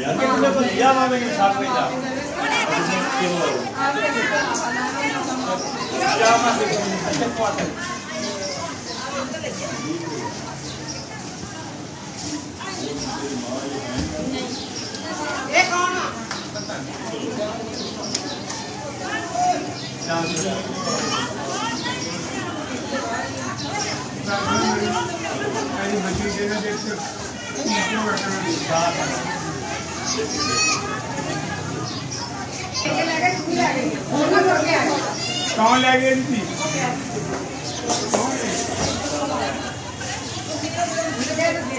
दिया मामे के साथ में था क्या मामे ये कौन कौन ले गई थी है